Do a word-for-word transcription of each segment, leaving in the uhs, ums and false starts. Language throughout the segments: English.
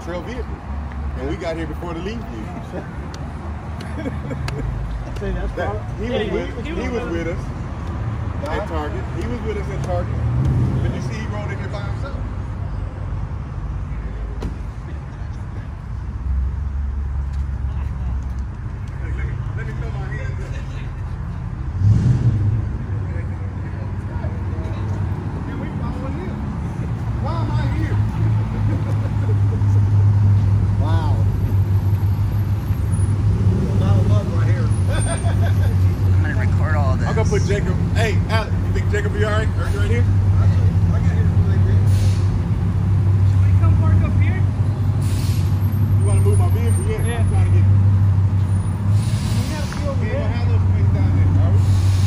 sell vehicles. And we got here before the leaf did. See, that's that, he was yeah, with, he, he, he was with us at Target. He was with us at Target. But you see, he rode in here by himself. Let me throw my hands up. Can we follow him? Why am I here? wow. A lot of love right here. I'm gonna record all this. I'm gonna put Jacob. Hey, Alex, you think Jacob be alright? Are you right here? I got here before they did. Should we come park up here? You wanna move my vehicle? Yeah. Yeah. I'm trying to get. We have to be over We there. don't have those things down there, are we?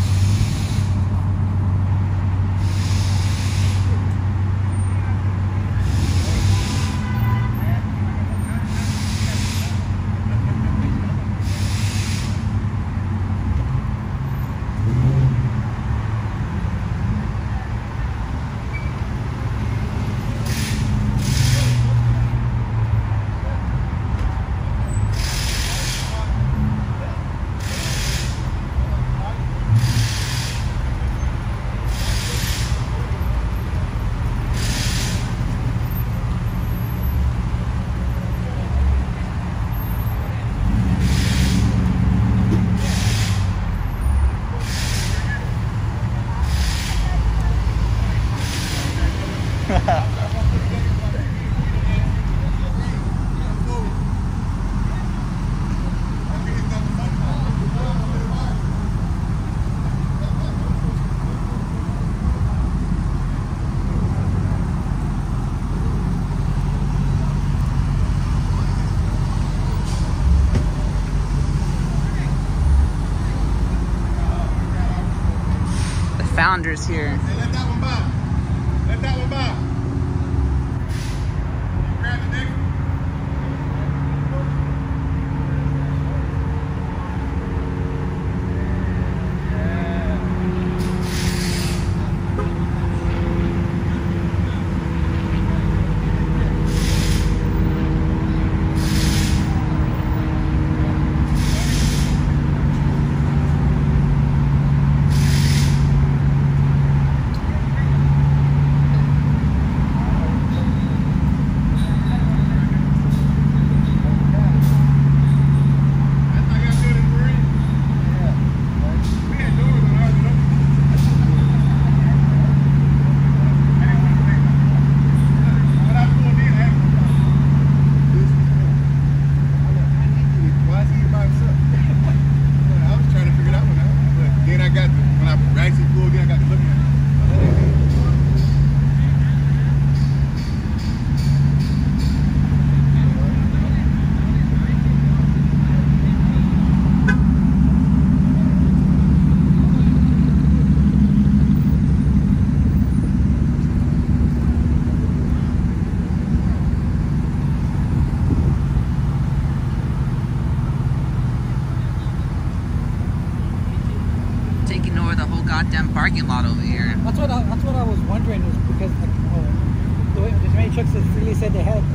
Founders here. Hey, let that one by. Let that one by. Grab the next one. Goddamn parking lot over here. That's what I, that's what I was wondering, is because like, oh, the way there's many trucks that really said they had.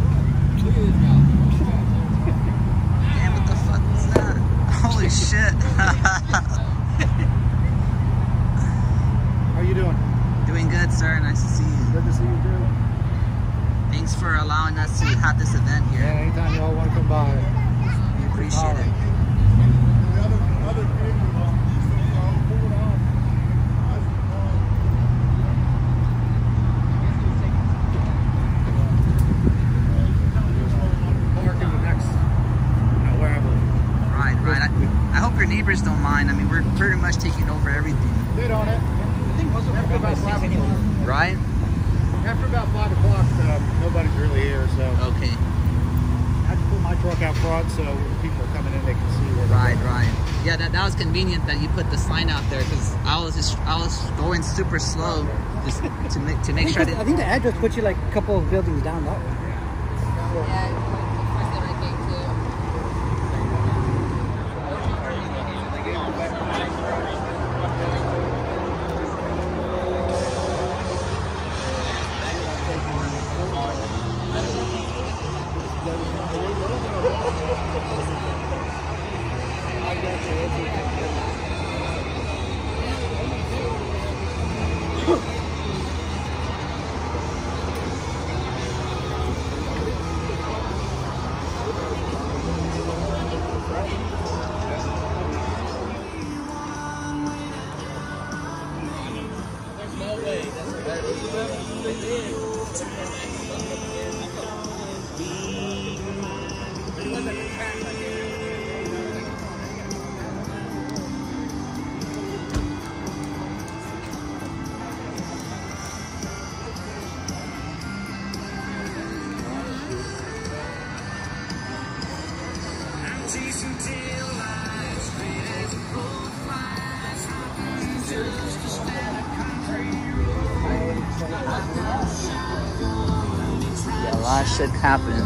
Damn, what the fuck was that? Holy shit. How you doing? Doing good, sir. Nice to see you. Good to see you too. Thanks for allowing us to have this event here. Yeah, anytime y'all want to come by. We appreciate it. Neighbors don't mind. I mean, we're pretty much taking over everything. They don't. I think most of them are about six anyway. Right? After about five o'clock, uh, nobody's really here, so. Okay. I have to put my truck out front, so when people are coming in, they can see where. Right, right. Yeah, that, that was convenient that you put the sign out there, because I was just I was going super slow, just to make to make I sure. I, I, I think the address puts you like a couple of buildings down that way. Yeah. Yeah, a lot of shit happening.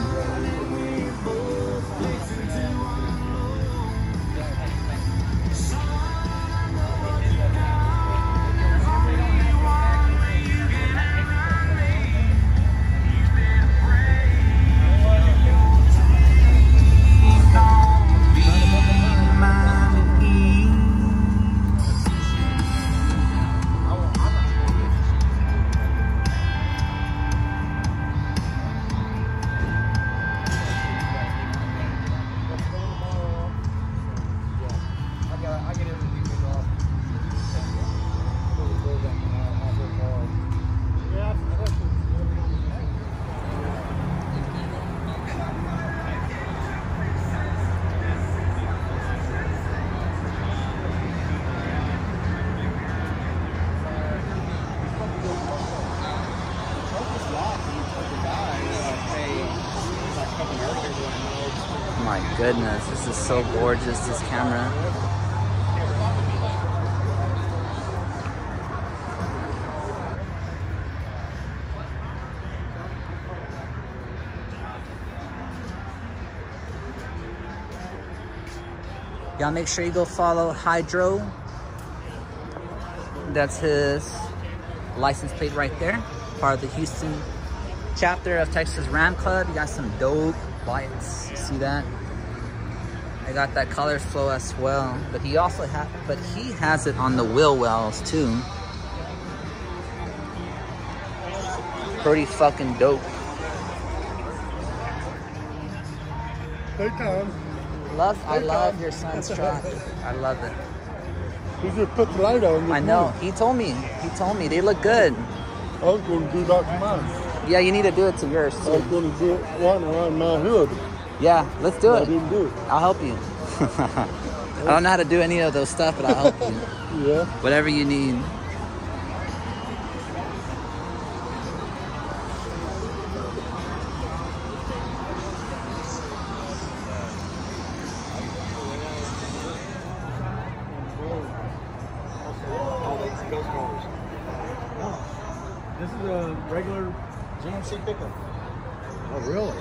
My goodness, this is so gorgeous, this camera. Y'all make sure you go follow Hydro. That's his license plate right there. Part of the Houston chapter of Texas Ram Club. You got some dope bikes. You see that? I got that color flow as well. But he also has, but he has it on the wheel wells too. Pretty fucking dope. Hey, Tom. Love, I love your son's truck. I love it. You just put the light on. I know. He told me. He told me they look good. I was going to do that to mine. Yeah, you need to do it to yours I was too. going to do one around my hood. Yeah, let's do I it. didn't do it. I'll help you. I don't know how to do any of those stuff, but I'll help you. Yeah. Whatever you need. This is a regular G M C pickup. Oh, really?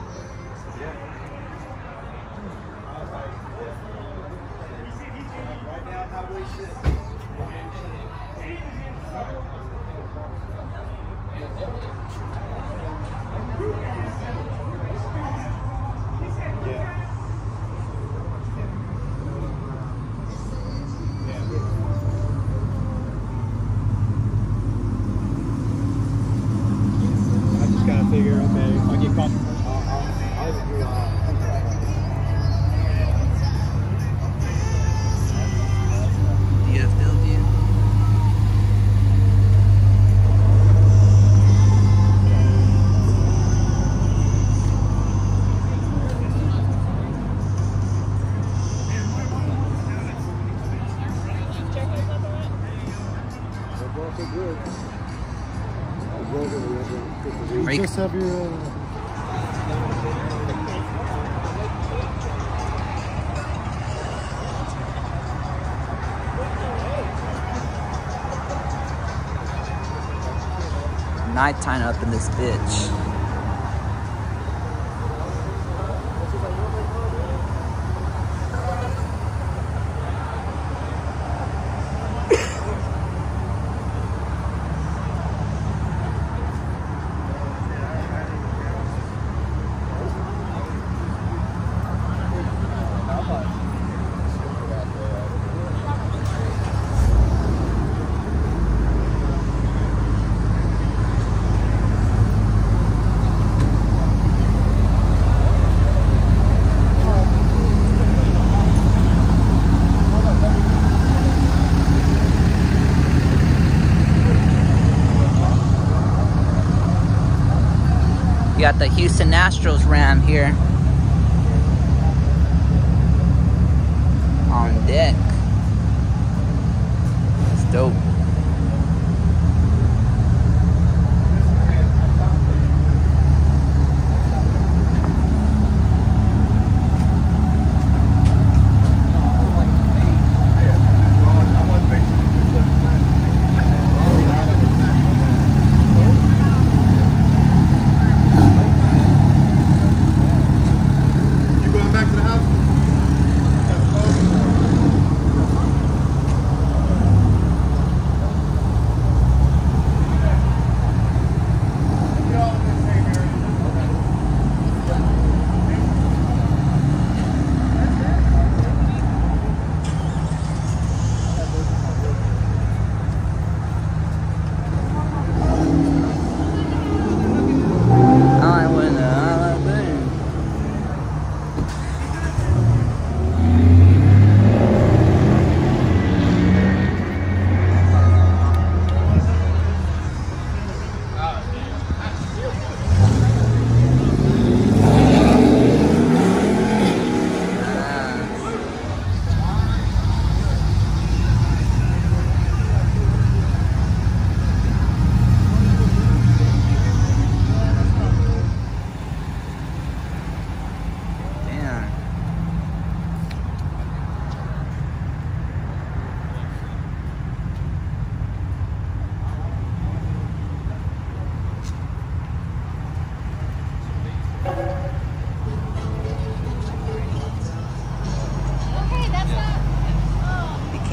I just gotta figure, okay, if I get caught, I'll, I'll, I'll do uh, D F W. Are you- Just have your. Uh, Nighttime up in this bitch. You got the Houston Astros Ram here on deck. That's dope.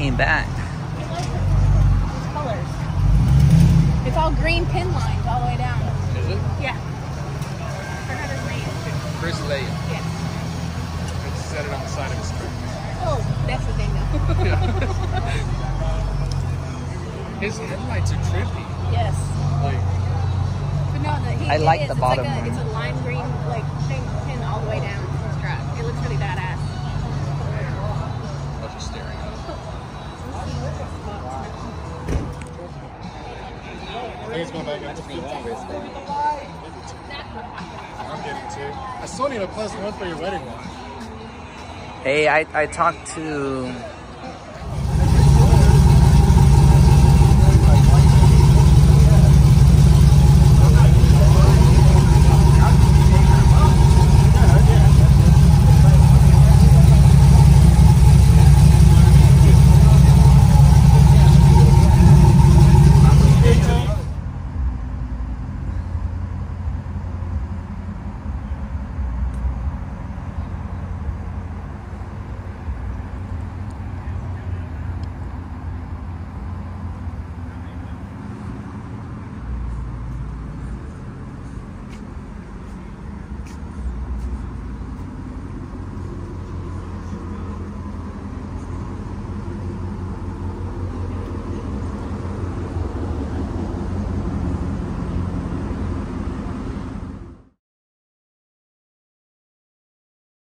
came back. Colors. It's all green pin lines all the way down. Is it? Yeah. Chris Lay. Yeah. Let's set it on the side of his truck. Oh, that's the thing though. Yeah. His headlights are trippy. Yes. Like, But no, the, he, I it like is. the it's bottom like a, one. It's a lime green like thing pin all the way down his truck. It looks really badass. I'll just staring at it. I think it's going back up to fifteen. I'm getting two. I still need a plus one for your wedding watch. Hey, I, I talked to